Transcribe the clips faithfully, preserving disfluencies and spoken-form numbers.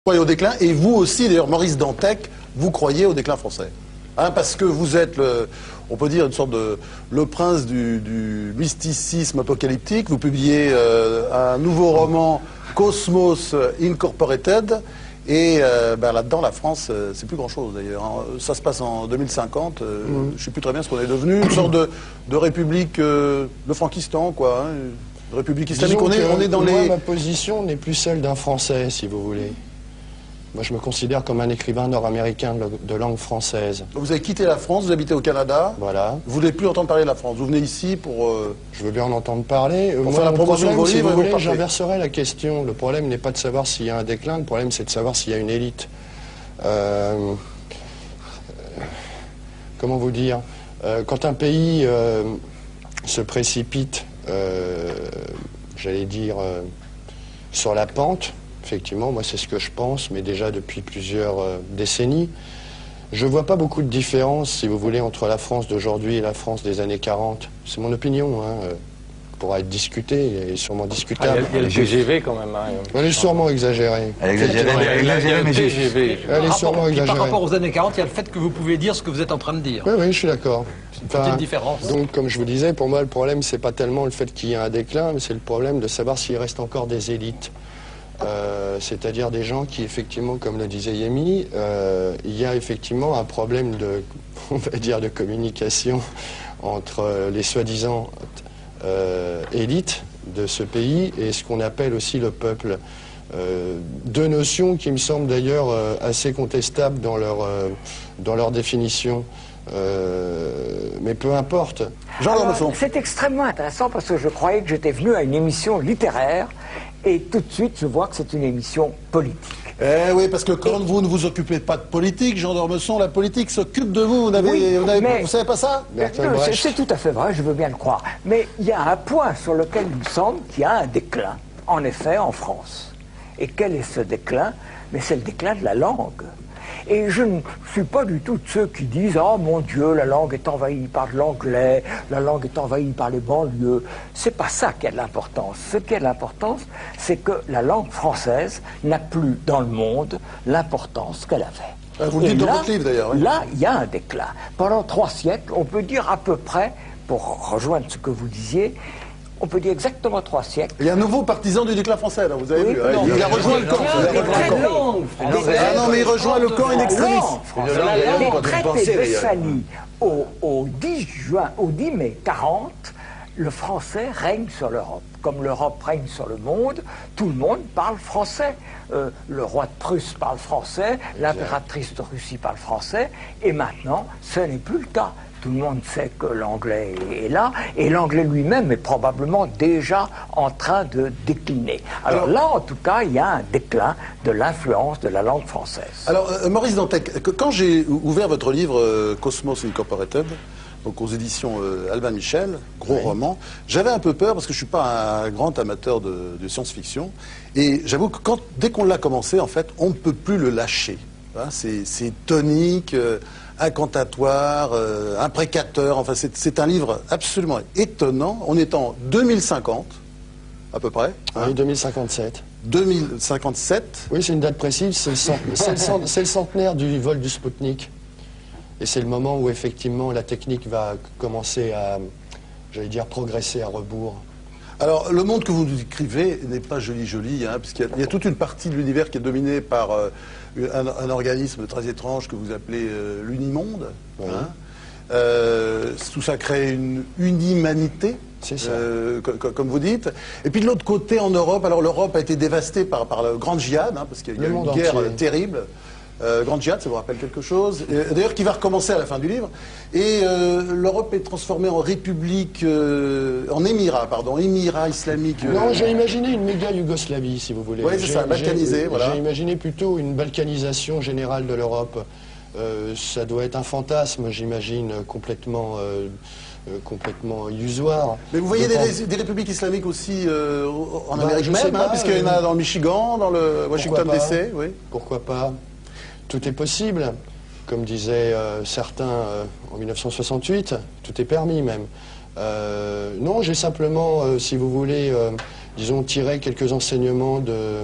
Croyez au déclin, et vous aussi, d'ailleurs, Maurice Dantec, vous croyez au déclin français. Hein, parce que vous êtes, le, on peut dire, une sorte de le prince du, du mysticisme apocalyptique. Vous publiez euh, un nouveau roman, Cosmos Incorporated, et euh, ben, là-dedans, la France, euh, c'est plus grand-chose, d'ailleurs. Hein. Ça se passe en deux mille cinquante, euh, mmh. je ne sais plus très bien ce qu'on est devenu, une sorte de, de république euh, de Frankistan, quoi. Hein, une république islamique. On est, on est dans moi, les... ma position n'est plus celle d'un Français, si vous voulez. Moi, je me considère comme un écrivain nord-américain de, de langue française. Vous avez quitté la France, vous habitez au Canada. Voilà. Vous ne voulez plus entendre parler de la France. Vous venez ici pour... Euh... Je veux bien en entendre parler. Pour Moi, faire la promotion problème, de vos si livres, vous voulez, vous j'inverserai la question. Le problème n'est pas de savoir s'il y a un déclin, le problème c'est de savoir s'il y a une élite. Euh... Comment vous dire euh, Quand un pays euh, se précipite, euh, j'allais dire, euh, sur la pente, effectivement, moi c'est ce que je pense, mais déjà depuis plusieurs euh, décennies. Je ne vois pas beaucoup de différence, si vous voulez, entre la France d'aujourd'hui et la France des années quarante. C'est mon opinion, hein, euh, pourra être discutée et sûrement discutable. Ah, il y a le T G V quand même. Hein, elle est sûrement exagérée. Elle est exagérée, mais exagérée, mais T G V. Elle est sûrement exagérée. Par rapport aux années quarante, il y a le fait que vous pouvez dire ce que vous êtes en train de dire. Oui, oui, je suis d'accord. C'est une petite enfin, différence. Donc, comme je vous disais, pour moi, le problème, c'est pas tellement le fait qu'il y ait un déclin, mais c'est le problème de savoir s'il reste encore des élites. Euh, c'est-à-dire des gens qui, effectivement, comme le disait Yemi, euh, il y a effectivement un problème de, on va dire, de communication entre les soi-disant euh, élites de ce pays et ce qu'on appelle aussi le peuple. Euh, deux notions qui me semblent d'ailleurs euh, assez contestables dans leur, euh, dans leur définition. Euh, mais peu importe. C'est extrêmement intéressant parce que je croyais que j'étais venu à une émission littéraire et tout de suite je vois que c'est une émission politique. Eh oui, parce que quand et... vous ne vous occupez pas de politique, Jean d'Ormesson, la politique s'occupe de vous. Vous n'avez, oui, vous, n'avez, mais... vous savez pas ça? C'est tout à fait vrai, je veux bien le croire. Mais il y a un point sur lequel il me semble qu'il y a un déclin, en effet, en France. Et quel est ce déclin? Mais c'est le déclin de la langue. Et je ne suis pas du tout de ceux qui disent « Oh mon Dieu, la langue est envahie par l'anglais, la langue est envahie par les banlieues ». C'est pas ça qui a de l'importance. Ce qui a de l'importance, c'est que la langue française n'a plus dans le monde l'importance qu'elle avait. Vous le dites dans votre livre d'ailleurs. Oui. Là, il y a un déclin. Pendant trois siècles, on peut dire à peu près, pour rejoindre ce que vous disiez, on peut dire exactement trois siècles. Il y a un nouveau partisan du déclin français, là, vous avez oui, vu. Non, il, il a rejoint le camp. Ah non, mais il rejoint le camp in extremis. Les traités de Westphalie au, au dix juin, au dix mai quarante, le français règne sur l'Europe. Comme l'Europe règne sur le monde, tout le monde parle français. Euh, le roi de Prusse parle français, l'impératrice de Russie parle français, et maintenant, ce n'est plus le cas. Tout le monde sait que l'anglais est là, et l'anglais lui-même est probablement déjà en train de décliner. Alors, alors là, en tout cas, il y a un déclin de l'influence de la langue française. Alors, euh, Maurice Dantec, quand j'ai ouvert votre livre euh, Cosmos Incorporated, donc aux éditions euh, Albin Michel, gros oui. roman, j'avais un peu peur parce que je ne suis pas un grand amateur de, de science-fiction, et j'avoue que quand, dès qu'on l'a commencé, en fait, on ne peut plus le lâcher. Hein, c'est tonique, euh, incantatoire, euh, imprécateur, enfin c'est un livre absolument étonnant. On est en deux mille cinquante, à peu près. Oui, hein. deux mille cinquante-sept. deux mille cinquante-sept. Oui, c'est une date précise, c'est le, cent... le, cent... le centenaire du vol du Spoutnik. Et c'est le moment où effectivement la technique va commencer à, j'allais dire, progresser à rebours. Alors, le monde que vous nous écrivez n'est pas joli joli, hein, puisqu'il y, y a toute une partie de l'univers qui est dominée par euh, un, un organisme très étrange que vous appelez euh, l'Unimonde. Oui. Hein. Euh, tout ça crée une unimanité, euh, comme, comme vous dites. Et puis de l'autre côté, en Europe, alors l'Europe a été dévastée par, par la grande djihad, hein, parce qu'il y a eu une guerre entier. terrible. Euh, Grande Djihad, ça vous rappelle quelque chose? D'ailleurs, qui va recommencer à la fin du livre. Et euh, l'Europe est transformée en république, euh, en émirat, pardon, émirat islamique. Euh... Non, j'ai imaginé une méga Yougoslavie, si vous voulez. Oui, c'est ça, balkanisé, voilà. J'ai imaginé plutôt une balkanisation générale de l'Europe. Euh, ça doit être un fantasme, j'imagine, complètement... Euh, Euh, complètement illusoire. Mais vous voyez des, des, des républiques islamiques aussi euh, en bah, Amérique même, hein, puisqu'il y en a dans le Michigan, dans le Washington D C, oui. Pourquoi pas? Tout est possible. Comme disaient euh, certains euh, en mille neuf cent soixante-huit, tout est permis même. Euh, non, j'ai simplement, euh, si vous voulez, euh, disons, tiré quelques enseignements de,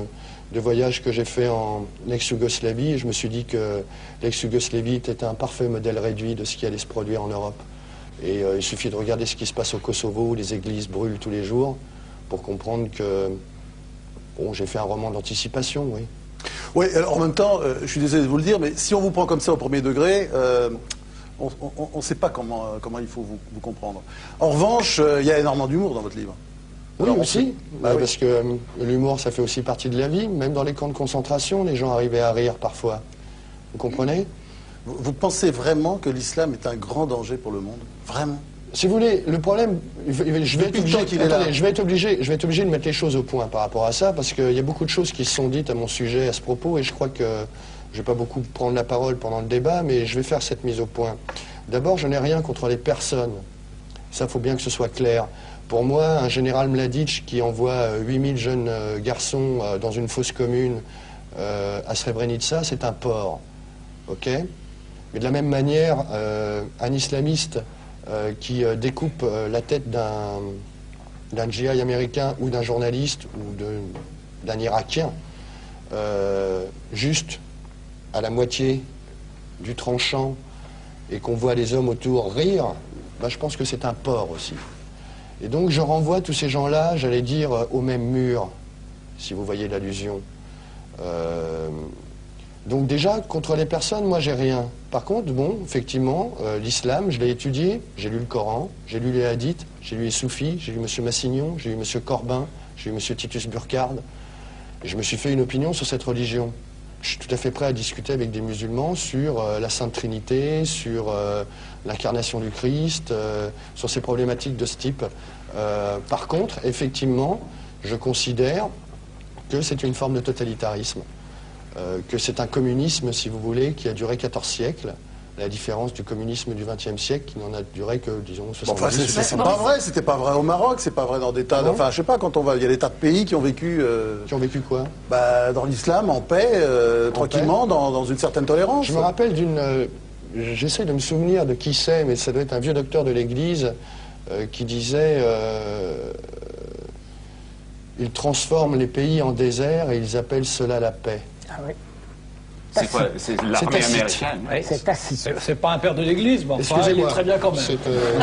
de voyages que j'ai fait en ex-Yougoslavie, et je me suis dit que l'ex-Yougoslavie était un parfait modèle réduit de ce qui allait se produire en Europe. Et euh, il suffit de regarder ce qui se passe au Kosovo, où les églises brûlent tous les jours, pour comprendre que bon, j'ai fait un roman d'anticipation, oui. Oui, alors en même temps, euh, je suis désolé de vous le dire, mais si on vous prend comme ça au premier degré, euh, on ne sait pas comment, euh, comment il faut vous, vous comprendre. En revanche, euh, il y a énormément d'humour dans votre livre. Oui, Alors, aussi, bah, bah, oui. parce que euh, l'humour, ça fait aussi partie de la vie. Même dans les camps de concentration, les gens arrivaient à rire parfois. Vous comprenez? Vous, vous pensez vraiment que l'islam est un grand danger pour le monde? Vraiment? Si vous voulez, le problème, je vais, je vais être Depuis le obligé, temps qu'il est attendez, là. je vais être obligé, je vais être obligé de mettre les choses au point par rapport à ça, parce qu'il y a beaucoup de choses qui se sont dites à mon sujet, à ce propos, et je crois que je ne vais pas beaucoup prendre la parole pendant le débat, mais je vais faire cette mise au point. D'abord, je n'ai rien contre les personnes. Ça, il faut bien que ce soit clair. Pour moi, un général Mladic qui envoie huit mille jeunes euh, garçons euh, dans une fosse commune euh, à Srebrenica, c'est un porc. Ok? Mais de la même manière, euh, un islamiste euh, qui euh, découpe euh, la tête d'un d'un G I américain ou d'un journaliste ou d'un Irakien, euh, juste à la moitié du tranchant, et qu'on voit les hommes autour rire, bah, je pense que c'est un porc aussi. Et donc je renvoie tous ces gens-là, j'allais dire, euh, au même mur, si vous voyez l'allusion. Euh, donc déjà, contre les personnes, moi j'ai rien. Par contre, bon, effectivement, euh, l'islam, je l'ai étudié, j'ai lu le Coran, j'ai lu les hadiths, j'ai lu les soufis, j'ai lu M. Massignon, j'ai lu M. Corbin, j'ai lu M. Titus Burkhardt, et je me suis fait une opinion sur cette religion. Je suis tout à fait prêt à discuter avec des musulmans sur euh, la Sainte Trinité, sur euh, l'incarnation du Christ, euh, sur ces problématiques de ce type. Euh, par contre, effectivement, je considère que c'est une forme de totalitarisme, euh, que c'est un communisme, si vous voulez, qui a duré quatorze siècles, à la différence du communisme du vingtième siècle, qui n'en a duré que, disons, soixante-dix. Enfin, c'est- c'est pas vrai, c'était pas vrai au Maroc, c'est pas vrai dans des tas... Non. Enfin, je sais pas, quand on va... Il y a des tas de pays qui ont vécu... euh, Qui ont vécu quoi? bah, dans l'islam, en paix, euh, En tranquillement, dans, dans une certaine tolérance. Je me rappelle d'une... euh, J'essaie de me souvenir de qui c'est, mais ça doit être un vieux docteur de l'Église euh, qui disait euh, ils transforment les pays en désert et ils appellent cela la paix. Ah oui. C'est quoi? C'est l'armée Tacite. américaine? Oui. C'est Tacite. C'est c'est pas un père de l'église, mais enfin, il est Excusez-moi. très bien quand même. C'est, euh,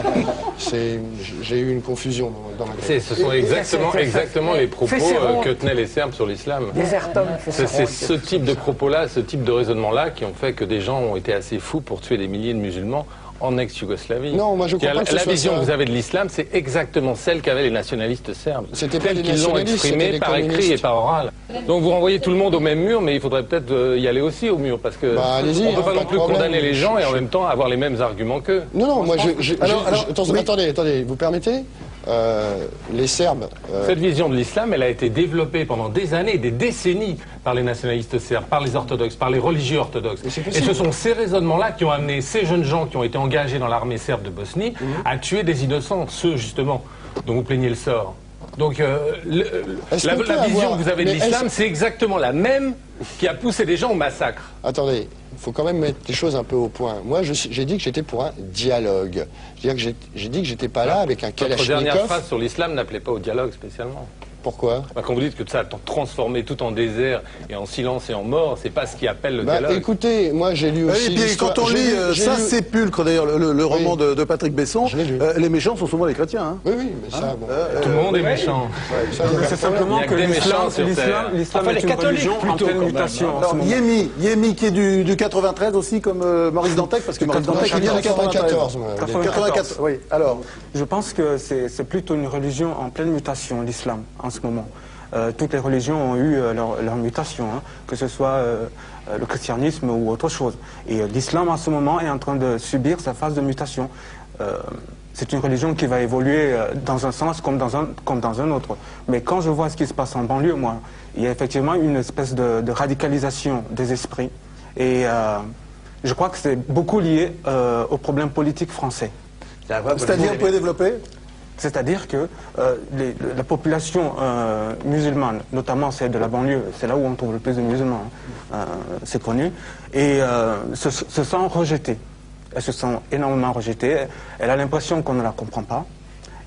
c'est- J'ai eu une confusion dans, dans ma C'est- tête. Ce sont exactement, c'est- exactement les propos Fesseron. euh, que tenaient les Serbes sur l'islam. Deserton, C'est c'est ce type de propos-là, ce type de raisonnement-là qui ont fait que des gens ont été assez fous pour tuer des milliers de musulmans en ex-Yougoslavie. Non, moi, je crois La- pas que ce La soit vision ça. que vous avez de l'islam, c'est exactement celle qu'avaient les nationalistes serbes. C'était pas Telle des qu'ils l'ont nationalistes, c'était exprimée des par écrit communistes. et par oral. Donc vous renvoyez tout le monde au même mur, mais il faudrait peut-être euh, y aller aussi au mur, parce que Bah, allez-y, on ne peut hein, pas pas non de plus problème. condamner les gens et en Je- même temps avoir les mêmes arguments qu'eux. Non, non, moi, je, je- Alors, je- alors, je- attendez, oui. attendez, attendez, vous permettez Euh, Les Serbes... euh, Cette vision de l'islam, elle a été développée pendant des années, des décennies, par les nationalistes serbes, par les orthodoxes, par les religieux orthodoxes. Mais c'est Et possible. ce sont ces raisonnements-là qui ont amené ces jeunes gens qui ont été engagés dans l'armée serbe de Bosnie Mhm. à tuer des innocents, ceux justement dont vous plaignez le sort. Donc euh, le- Est-ce la, qu'on peut la vision avoir- que vous avez de mais l'islam, est-ce- c'est exactement la même qui a poussé des gens au massacre. Attendez, il faut quand même mettre les choses un peu au point. Moi, je suis- j'ai dit que j'étais pour un dialogue. C'est-à-dire que j'ai j'ai dit que j'étais pas là avec un Votre dernière kalachnikov. phrase sur l'islam n'appelait pas au dialogue spécialement. Pourquoi? Bah, quand vous dites que ça a transformé tout en désert et en silence et en mort, c'est pas ce qui appelle le Bah, dialogue. écoutez, moi j'ai lu aussi... Et puis l'histoire- quand on j'ai lit lu- euh, j'ai Ça lu- sépulcre, d'ailleurs, le, le- le Oui. roman de, de Patrick Besson, Je l'ai lu. euh, les méchants sont souvent les chrétiens. Hein. Oui, oui, mais ça, bon... Euh, Tout le monde est méchant. ça, il y a pas C'est de problème. simplement Il y a que que des l'islam méchants sur l'islam- Terre. l'islam Enfin, est les une catholiques, religion en plutôt, pleine quand même. mutation en ce Alors, moment. Yemi, Yemi qui est du, du quatre-vingt-treize aussi, comme euh, Maurice Dantec, parce que Maurice Dantec il vient du quatre-vingt-quatorze, quatre-vingt-treize. moi. quatre-vingt-quatorze, oui. Alors, Je pense que c'est c'est plutôt une religion en pleine mutation, l'islam, en ce moment. Euh, toutes les religions ont eu euh, leur, leur mutation, hein, que ce soit euh, euh, le christianisme ou autre chose. Et euh, l'islam, en ce moment, est en train de subir sa phase de mutation. Euh, c'est une religion qui va évoluer euh, dans un sens comme dans un, comme dans un autre. Mais quand je vois ce qui se passe en banlieue, moi, il y a effectivement une espèce de, de radicalisation des esprits. Et euh, je crois que c'est beaucoup lié euh, aux problèmes politiques français. c'est-à-dire, vous pouvez développer? C'est-à-dire que euh, les- la population euh, musulmane, notamment celle de la banlieue, c'est là où on trouve le plus de musulmans, hein, euh, c'est connu, et euh, se, se sent rejetée. Elle se sent énormément rejetée. Elle a l'impression qu'on ne la comprend pas.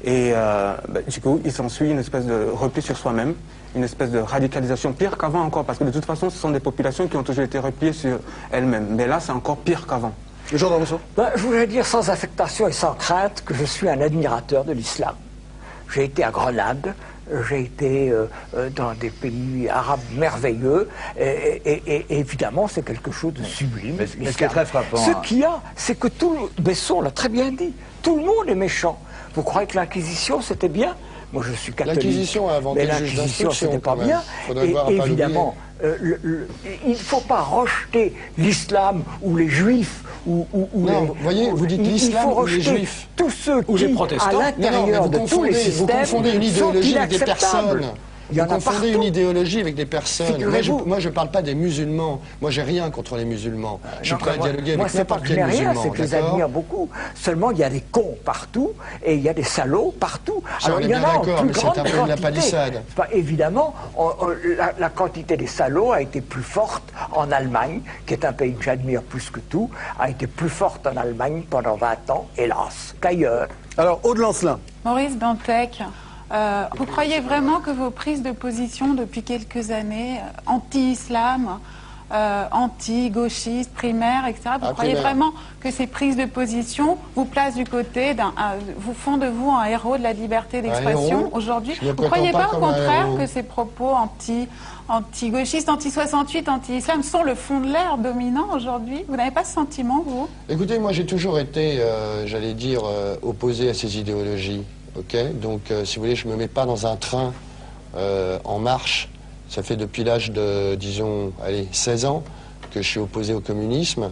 Et euh, bah, du coup, il s'ensuit une espèce de repli sur soi-même, une espèce de radicalisation, pire qu'avant encore, parce que de toute façon, ce sont des populations qui ont toujours été repliées sur elles-mêmes. Mais là, c'est encore pire qu'avant. Jean d'Ormesson. Ben, je voulais dire sans affectation et sans crainte que je suis un admirateur de l'islam. J'ai été à Grenade, j'ai été euh, euh, dans des pays arabes merveilleux, et, et, et, et évidemment c'est quelque chose de sublime. Mais, mais ce qui est très frappant... Ce qu'il y a, c'est que tout le... Besson l'a très bien dit, tout le monde est méchant. Vous croyez que l'Inquisition c'était bien? Moi je suis catholique. L'Inquisition a inventé mais le juge l'Inquisition d'instruction, c'était pas quand même. bien. Faudrait Et voir à pas évidemment, euh, le, le, il ne faut pas rejeter l'islam ou les juifs ou, ou, ou non, les, vous voyez, vous dites il, l'islam il faut ou les rejeter juifs tous ceux ou qui, les protestants. à l'intérieur de tous les systèmes, vous confondez une idéologie sont avec des inacceptables. personnes. Il y en Vous a confondez partout. une idéologie avec des personnes. Moi, je Figurez-vous. ne parle pas des musulmans. Moi, j'ai rien contre les musulmans. Je suis Non, prêt à moi- dialoguer moi, avec c'est pas n'importe que je quel n'ai rien, musulman. c'est que je les d'accord admire beaucoup. Seulement, il y a des cons partout et il y a des salauds partout. Ça, Alors, on est il y en bien a en d'accord, plus mais c'est grande un peu de la quantité. palissade. C'est pas- évidemment, on- on- la, la quantité des salauds a été plus forte en Allemagne, qui est un pays que j'admire plus que tout, a été plus forte en Allemagne pendant vingt ans, hélas, qu'ailleurs. Alors, Aude Lancelin. Maurice Dantec, euh, vous croyez vraiment que vos prises de position depuis quelques années, euh, anti-islam, euh, anti-gauchiste, primaire, et cetera, vous Ah, croyez primaire. vraiment que ces prises de position vous placent du côté d'un, un- vous font de vous un héros de la liberté d'expression héros aujourd'hui? Je ne Vous ne croyez prétends pas pas au comme un contraire héros. que ces propos anti, anti-gauchistes, anti-soixante-huit, anti-islam sont le fond de l'air dominant aujourd'hui? Vous n'avez pas ce sentiment, vous? Écoutez, moi, j'ai toujours été, euh, j'allais dire, euh, opposé à ces idéologies. Ok, donc, euh, si vous voulez, je ne me mets pas dans un train euh, en marche. Ça fait depuis l'âge de, disons, allez, seize ans que je suis opposé au communisme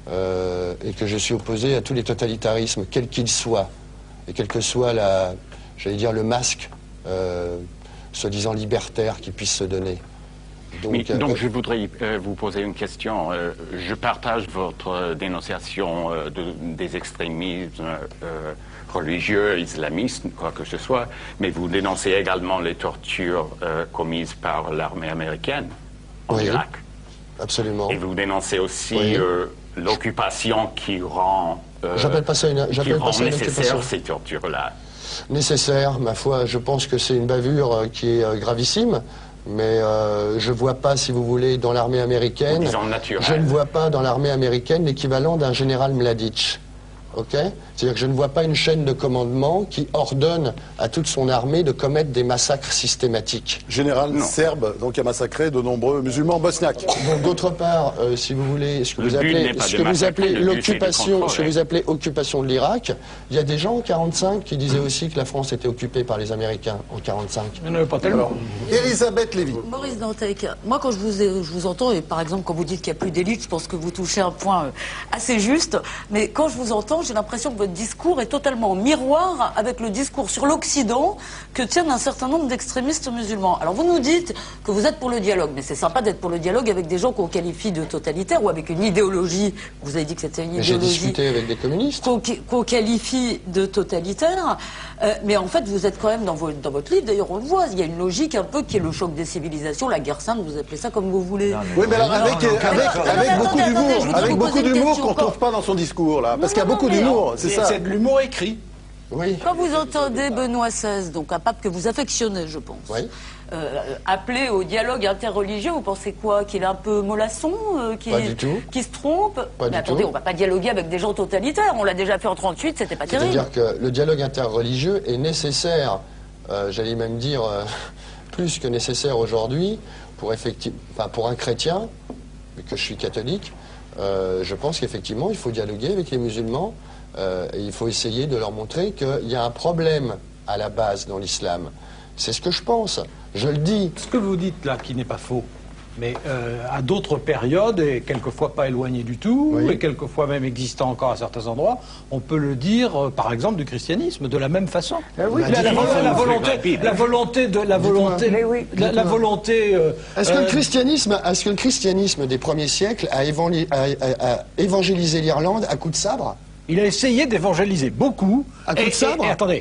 euh, et que je suis opposé à tous les totalitarismes, quels qu'ils soient, et quel que soit la, j'allais dire, le masque, euh, soi-disant libertaire qui puisse se donner. Donc, Mais, euh, donc je voudrais euh, vous poser une question. Euh, je partage votre euh, dénonciation euh, de- des extrémismes euh, religieux, islamistes, quoi que ce soit, mais vous dénoncez également les tortures euh, commises par l'armée américaine en Oui. Irak. absolument. Et vous dénoncez aussi Oui. euh, l'occupation qui rend, euh, J'appelle pas ça une- qui j'appelle rend pas ça une nécessaire occupation. ces tortures-là. Nécessaire, ma foi, je pense que c'est une bavure euh, qui est euh, gravissime, mais euh, je ne vois pas, si vous voulez, dans l'armée américaine, Ou disons naturelle. je ne vois pas dans l'armée américaine l'équivalent d'un général Mladic. Ok ? C'est-à-dire que je ne vois pas une chaîne de commandement qui ordonne à toute son armée de commettre des massacres systématiques. Général Non. serbe, donc a massacré de nombreux musulmans bosniaques. Donc d'autre part, euh, si vous voulez, ce que Le vous but appelez, n'est pas ce de que vous massacrer, appelez le but, c'est de l'occupation, ce que contrôler. vous appelez occupation de l'Irak, il y a des gens en quarante-cinq qui disaient aussi que la France était occupée par les Américains en quarante-cinq. Il n'y en avait pas tellement. Elisabeth Lévy. Maurice Dantec, moi quand je vous, ai- je vous entends, et par exemple quand vous dites qu'il n'y a plus d'élite, je pense que vous touchez un point euh, assez juste, mais quand je vous entends, j'ai l'impression que votre discours est totalement en miroir avec le discours sur l'Occident que tiennent un certain nombre d'extrémistes musulmans. Alors vous nous dites que vous êtes pour le dialogue, mais c'est sympa d'être pour le dialogue avec des gens qu'on qualifie de totalitaires ou avec une idéologie, vous avez dit que c'était une J'ai idéologie discuté avec des communistes. qu'on qu'on qualifie de totalitaire, euh, mais en fait vous êtes quand même dans, vo- dans votre livre, d'ailleurs on le voit, il y a une logique un peu qui est le choc des civilisations, la guerre sainte, vous appelez ça comme vous voulez. Oui, mais alors avec, non, avec, non, avec non, non, beaucoup attendez, attendez, d'humour, je voudrais avec vous beaucoup poser une d'humour question qu'on encore. trouve pas dans son discours là, parce Non, qu'il y a non, beaucoup non, mais d'humour, non. c'est C'est ça. c'est de l'humour écrit. Oui. Quand vous entendez Benoît seize, donc un pape que vous affectionnez, je pense, Oui. euh, appeler au dialogue interreligieux, vous pensez quoi? Qu'il est un peu mollasson, euh, qui, Pas du tout. qui se trompe? Pas Mais du attendez, tout. on va pas dialoguer avec des gens totalitaires, on l'a déjà fait en trente-huit, c'était pas terrible. C'est-à-dire que le dialogue interreligieux est nécessaire, euh, j'allais même dire euh, plus que nécessaire aujourd'hui, pour, effecti- enfin, pour un chrétien, vu que je suis catholique, euh, je pense qu'effectivement il faut dialoguer avec les musulmans euh, et il faut essayer de leur montrer qu'il y a un problème à la base dans l'islam. C'est ce que je pense, je le dis. Ce que vous dites là, qui n'est pas faux, mais euh, à d'autres périodes, et quelquefois pas éloignées du tout, Oui. et quelquefois même existant encore à certains endroits, on peut le dire, euh, par exemple, du christianisme, de la même façon. oui, la, la- dites-moi. la volonté, la volonté de la volonté, Mais oui, la, la volonté. euh, Est-ce que, euh, le christianisme, est-ce que le christianisme des premiers siècles a, évangé- a- a- a évangélisé l'Irlande à coups de sabre? Il a essayé d'évangéliser beaucoup. À coups de Et- et- sabre et attendez,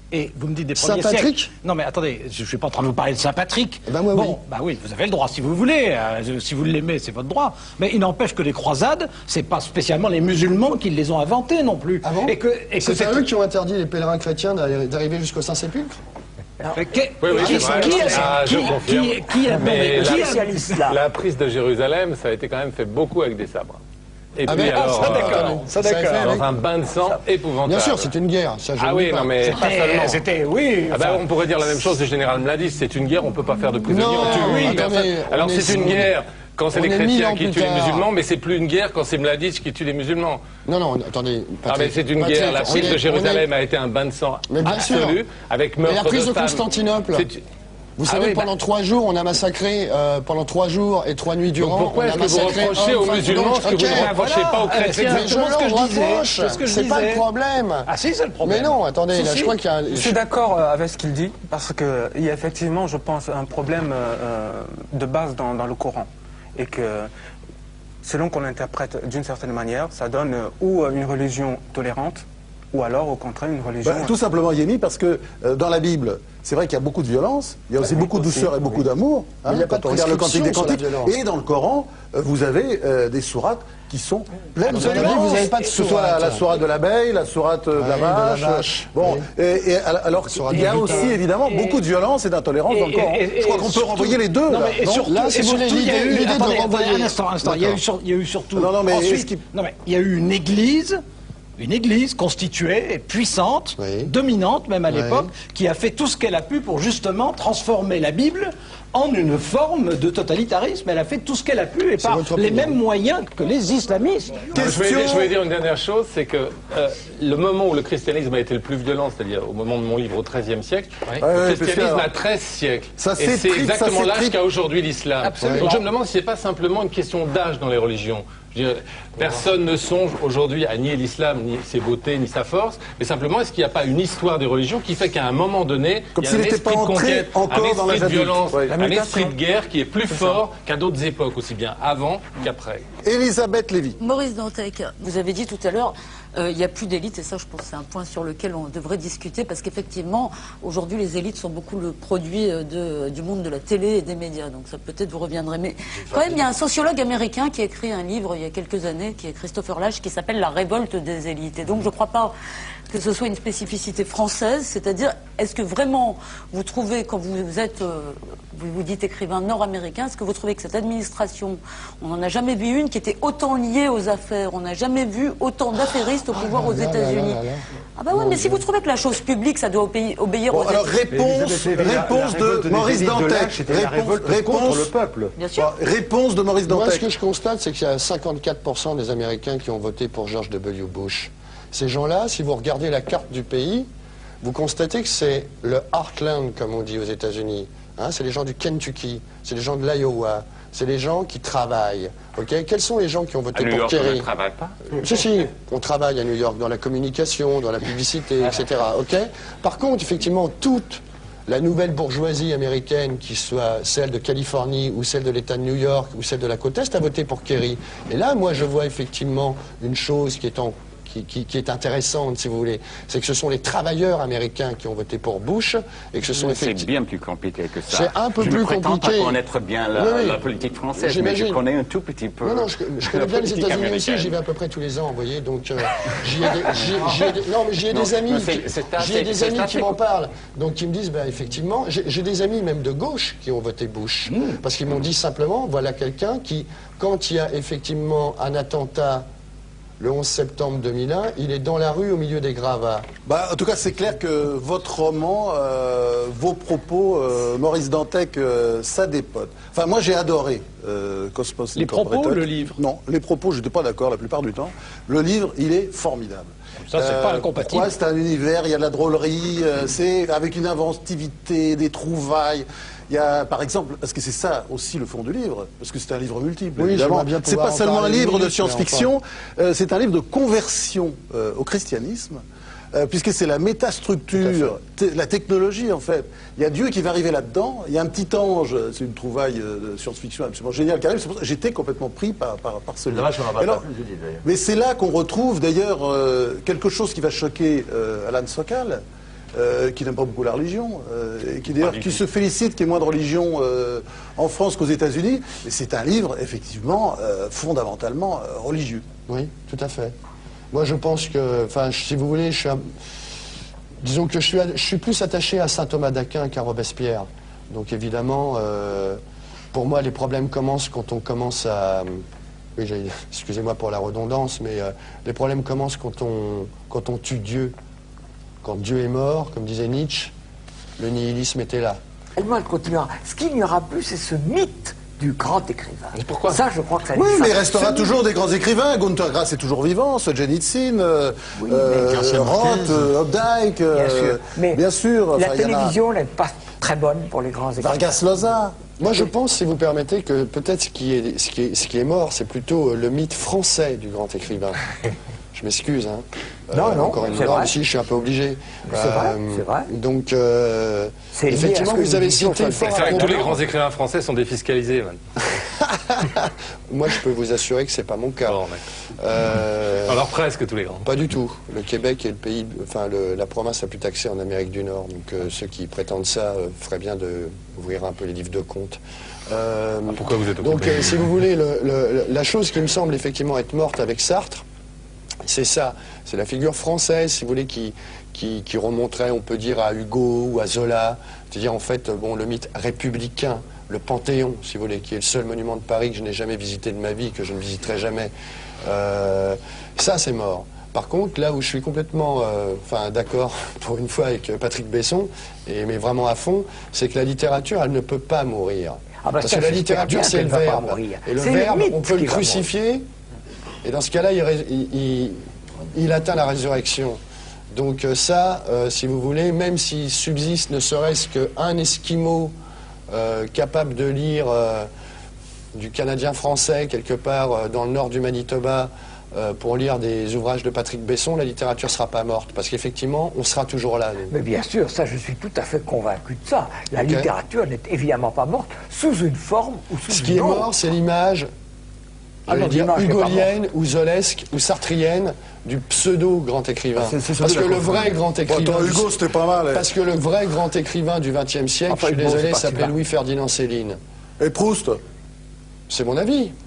Et vous me dites des premiers Saint-Patrick siècles. Non mais attendez, je ne suis pas en train de vous parler de Saint-Patrick. Ben moi, bon, oui. bah oui, vous avez le droit si vous voulez. Euh, si vous l'aimez, c'est votre droit. Mais il n'empêche que les croisades, c'est pas spécialement les musulmans qui les ont inventées non plus. Ah bon? Et que, et que c'est eux qui ont interdit les pèlerins chrétiens d'arriver jusqu'au Saint-Sépulcre? Mais qui, Oui, oui, qui, c'est vrai. qui, Ah, je qui, confirme. qui, qui a, Mais qui a- spécialiste là. La prise de Jérusalem, ça a été quand même fait beaucoup avec des sabres. Et Ah, puis mais- ah, alors, ça, euh, d'accord. Ça, d'accord. dans avec- un bain de sang épouvantable. Bien sûr, c'est une guerre. Ça, je Ah ne oui, dis pas. non mais pas seulement. C'était, c'était, oui. Ah ben, enfin, on pourrait dire la même chose du général Mladic, c'est une guerre, on peut pas faire de prisonniers, Non, on tue. Oui, mais attendez, enfin, alors on est- c'est une on est- guerre quand c'est on les est mille chrétiens ans qui plus tuent les tard. musulmans, mais c'est plus une guerre quand c'est Mladic qui tue les musulmans. Non, non, attendez. Ah Patrick, mais c'est une Patrick, guerre, la on prise est- de on Jérusalem est- a été un bain de sang Mais bien absolu, sûr. avec Mais meurtre la prise de, femmes. Constantinople. C'est- Vous Ah savez, oui, bah- pendant trois jours, on a massacré, euh, pendant trois jours et trois nuits durant, Donc pourquoi on a est-ce que vous massacré reprochez hommes, aux femmes, musulmans donc, ce que vous ok. ne reprochez pas aux voilà, chrétiens c'est Mais je exactement ce que leur je disais, reproche. c'est ce que je C'est pas disais. le problème. Ah si, c'est le problème. Mais non, attendez, Si, là, si. je crois qu'il y a... Je suis d'accord euh, avec ce qu'il dit, parce qu'il y a effectivement, je pense, un problème euh, de base dans, dans le Coran. Et que, selon qu'on l'interprète d'une certaine manière, ça donne euh, ou une religion tolérante, ou alors, au contraire, une religion... Bah, tout simplement, Yémi, parce que euh, dans la Bible, c'est vrai qu'il y a beaucoup de violence, il y a aussi oui, beaucoup de aussi, douceur et beaucoup oui. d'amour. Mais il y a pas quand de on regarde le Cantique des prescription sur la Cantiques. violence. Et dans le Coran, euh, vous avez euh, des sourates qui sont pleines de Absolument, violence. vous avez pas de Que ce soit la, sourate. la sourate de l'abeille, la sourate euh, de la Oui, de la vache. vache, Bon, oui. et, et alors sourate il y a de aussi Vita. évidemment Et- beaucoup de violence et d'intolérance dans le Et- Coran. et- et- Je crois qu'on peut surtout- renvoyer les deux. Non, là, mais et non surtout, Là, si et vous voulez, surtout, il y a l'idée- eu- l'idée de attendez, renvoyer- attendez, un instant, un instant. Il y a eu, D'accord. sur- il y a eu surtout. Non, non, mais ensuite, est-ce qu'il- non, mais il y a eu une église. Une église constituée et puissante, Oui. dominante même à Oui. l'époque, qui a fait tout ce qu'elle a pu pour justement transformer la Bible en une forme de totalitarisme. Elle a fait tout ce qu'elle a pu et par votre les opinion. mêmes moyens que les islamistes. Je voulais, dire, je voulais dire une dernière chose, c'est que euh, le moment où le christianisme a été le plus violent, c'est-à-dire au moment de mon livre au XIIIe siècle, Oui. le Ouais, ouais, christianisme parce que- a treize siècles. Ça et c'est s'étripe, exactement ça l'âge s'étripe. qu'a aujourd'hui l'islam. Absolument. Donc je me demande si c'est pas simplement une question d'âge dans les religions. Je veux dire, personne ne songe aujourd'hui à nier l'islam, ni ses beautés, ni sa force, mais simplement est-ce qu'il n'y a pas une histoire des religions qui fait qu'à un moment donné, Comme il y a s'il un n'était esprit pas de entré conquête, encore un dans esprit l'âge de adulte. violence, Ouais. un mutation. esprit de guerre qui est plus fort qu'à d'autres époques, aussi bien avant qu'après. Elisabeth Lévy. Maurice Dantec, vous avez dit tout à l'heure, euh, il n'y a plus d'élite, et ça, je pense que c'est un point sur lequel on devrait discuter, parce qu'effectivement, aujourd'hui, les élites sont beaucoup le produit euh, de, du monde de la télé et des médias, donc ça peut-être vous reviendrait. Mais quand même, il y a un sociologue américain qui a écrit un livre il y a quelques années, qui est Christopher Lasch, qui s'appelle La révolte des élites. Et donc, je ne crois pas que ce soit une spécificité française, c'est-à-dire, est-ce que vraiment vous trouvez, quand vous êtes, euh, vous vous dites écrivain nord-américain, est-ce que vous trouvez que cette administration, on n'en a jamais vu une qui était autant liée aux affaires, on n'a jamais vu autant d'affairistes au pouvoir aux là, là, États-Unis. là, là, là. Ah bah ouais, mais si vous trouvez que la chose publique, ça doit obéir, obéir Bon, aux alors États-Unis. réponse, réponse de Maurice Dantec. C'était la Réponse, révolte contre réponse, le peuple. Bien sûr. Bon, réponse de Maurice Moi, ce Dantec. que je constate, c'est qu'il y a cinquante-quatre pour cent des Américains qui ont voté pour George W. Bush. Ces gens-là, si vous regardez la carte du pays, vous constatez que c'est le heartland, comme on dit aux États-Unis. Hein, c'est les gens du Kentucky, c'est les gens de l'Iowa, c'est les gens qui travaillent. Ok, quels sont les gens qui ont À voté New pour York, on Kerry? ne travaille pas. Si, si, on travaille à New York dans la communication, dans la publicité, et cetera. Ok. Par contre, effectivement, toute la nouvelle bourgeoisie américaine, qui soit celle de Californie ou celle de l'État de New York ou celle de la côte Est, a voté pour Kerry. Et là, moi, je vois effectivement une chose qui est en Qui, qui, qui est intéressante, si vous voulez, c'est que ce sont les travailleurs américains qui ont voté pour Bush et que ce sont C'est effectivement... bien plus compliqué que ça. C'est un peu je plus ne prétends compliqué. pas connaître bien la, Oui, oui. la politique française, mais je J'imagine. connais un tout petit peu. Non, non, je, je connais la bien les politique États-Unis aussi, américaine. j'y vais à peu près tous les ans, vous voyez, donc euh, j'y ai, des- j'y- j'y ai des- non, mais j'y ai Non, des amis, non, c'est- qui- c'est j'y ai assez- des c'est amis assez- qui m'en parlent, donc qui me disent, bah, effectivement, j'ai j'ai des amis même de gauche qui ont voté Bush, parce qu'ils m'ont dit simplement, voilà quelqu'un qui, quand il y a effectivement un attentat le onze septembre deux mille un, il est dans la rue au milieu des gravats. Bah, en tout cas, c'est clair que votre roman, euh, vos propos, euh, Maurice Dantec, euh, ça dépote. Enfin, moi, j'ai adoré euh, Cosmos Les Incorporated. propos ou le livre? Non, les propos, je n'étais pas d'accord la plupart du temps. Le livre, il est formidable. Ça, c'est pas incompatible. Pourquoi? C'est un univers, il y a de la drôlerie, euh, c'est avec une inventivité, des trouvailles. Il y a, par exemple, parce que c'est ça aussi le fond du livre, parce que c'est un livre multiple, Oui, évidemment. j'aimerais bien C'est pouvoir pas en seulement un parler livre une de minute, mais science-fiction, euh, c'est un livre de conversion euh, au christianisme. Euh, puisque c'est la métastructure, t- la technologie en fait. Il y a Dieu qui va arriver là-dedans, il y a un petit ange, c'est une trouvaille euh, de science-fiction absolument géniale qui arrive, c'est pour ça que j'étais complètement pris par, par, par ce livre. Dommage qu'on en Et parle alors, pas plus, je dis, d'ailleurs. mais c'est là qu'on retrouve d'ailleurs euh, quelque chose qui va choquer euh, Alan Sokal, euh, qui n'aime pas beaucoup la religion, euh, et qui d'ailleurs qui se félicite qu'il y ait moins de religion euh, en France qu'aux États-Unis. Et c'est un livre, effectivement, euh, fondamentalement euh, religieux. Oui, tout à fait. Moi, je pense que, enfin, si vous voulez, je suis un... disons que je suis, je suis plus attaché à saint Thomas d'Aquin qu'à Robespierre. Donc évidemment, euh, pour moi, les problèmes commencent quand on commence à... Oui, excusez-moi pour la redondance, mais euh, les problèmes commencent quand on, quand on tue Dieu. Quand Dieu est mort, comme disait Nietzsche, le nihilisme était là. Helmut continuera. Ce qu'il n'y aura plus, c'est ce mythe du grand écrivain. Mais pourquoi? Ça, je crois que ça... Oui, ça, mais il restera ce toujours des grands écrivains. Günter Grass est toujours vivant, Solzhenitsyn, euh, Oui, euh, Garcia Roth, Marquez. euh, Updike, Bien euh, sûr. Mais bien sûr. la Enfin, il y en a- télévision n'est pas très bonne pour les grands écrivains. Vargas Llosa. Moi, je pense, si vous permettez, que peut-être ce qui est, ce qui est, ce qui est mort, c'est plutôt euh, le mythe français du grand écrivain. Je m'excuse, hein. Non, non, encore une c'est fois, vrai. si je suis un peu obligé. C'est vrai, c'est vrai. Donc, euh, C'est lié à effectivement, ce que vous nous avez disions cité sur le fort C'est vrai que à tous les propos- grands écrivains français sont défiscalisés, man. Moi, je peux vous assurer que c'est pas mon cas. Bon, mec. Euh, Alors presque tous les grands. Pas du tout. Le Québec est le pays, enfin le- la province la plus taxée en Amérique du Nord. Donc euh, ceux qui prétendent ça euh, feraient bien d'ouvrir un peu les livres de comptes. Euh, Pourquoi vous êtes donc occupé euh, si vous voulez, le- le- la chose qui me semble effectivement être morte avec Sartre, c'est ça. C'est la figure française, si vous voulez, qui, qui, qui remonterait, on peut dire, à Hugo ou à Zola. C'est-à-dire en fait, bon, le mythe républicain, le Panthéon, si vous voulez, qui est le seul monument de Paris que je n'ai jamais visité de ma vie, que je ne visiterai jamais. Euh, ça, c'est mort. Par contre, là où je suis complètement euh, enfin, d'accord, pour une fois, avec Patrick Besson, et, mais vraiment à fond, c'est que la littérature, elle ne peut pas mourir. Ah bah Parce ça, que la j'espère bien littérature, c'est qu'elle le va pas verbe. mourir. Et le C'est le verbe, mythe on peut qui le va crucifier, et dans ce cas-là, il, ré- il- il- il atteint la résurrection. Donc euh, ça, euh, si vous voulez, même s'il subsiste ne serait-ce qu'un Esquimau euh, capable de lire euh, du canadien français quelque part euh, dans le nord du Manitoba euh, pour lire des ouvrages de Patrick Besson, la littérature ne sera pas morte. Parce qu'effectivement, on sera toujours là. nous. Mais bien sûr, ça, je suis tout à fait convaincu de ça. La Ok. littérature n'est évidemment pas morte sous une forme ou sous Ce une qui est autre. mort, c'est l'image, Ah j'allais non, dire, l'image n'est pas hugolienne ou zolesque ou sartrienne du pseudo-grand écrivain. Ah, c'est- c'est Parce que celui-là le qu'on vrai fait. grand Bon, écrivain... attends, du- Hugo, c'était pas mal. Parce que le vrai grand écrivain du vingtième siècle, Enfin, je suis Hugo, c'est désolé, pas si s'appelait mal. Louis-Ferdinand Céline. Et Proust. C'est mon avis.